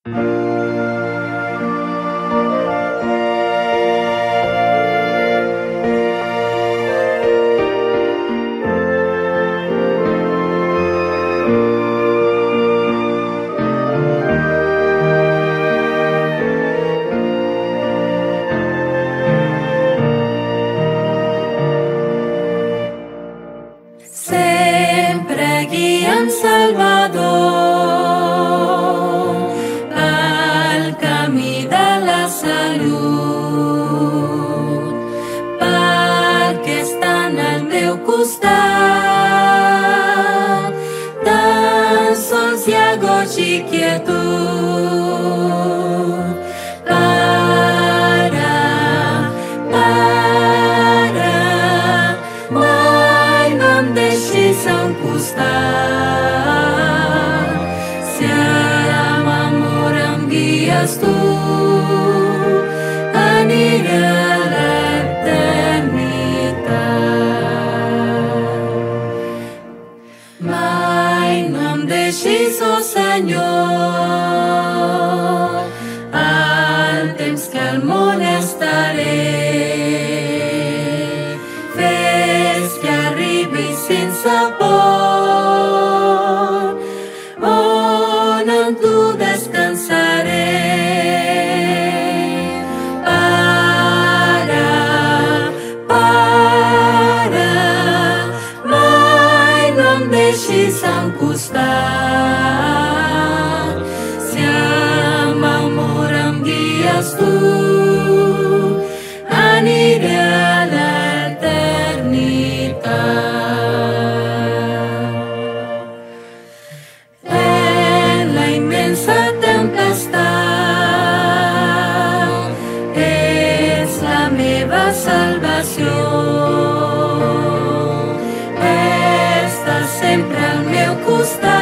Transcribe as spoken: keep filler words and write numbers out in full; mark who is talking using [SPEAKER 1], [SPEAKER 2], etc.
[SPEAKER 1] Sempre guia'm, Salvador, pel camí de la salut, perquè estan al teu costat, tan sols hi ha goig i quietud. Para, para, mai no em deixis a un costat. Si amb amor em guies tu, aniré a l'eternitat. Mai no em deixis, oh Senyor, el temps que al món estaré. Fes que arribi sense por, on en tu descansaré. Para, para, mai no em deixis a un costat. Si amb amor em guies tu, aniré a l'eternitat. En la immensa tempestat ets la meva salvació. Estàs sempre al meu costat.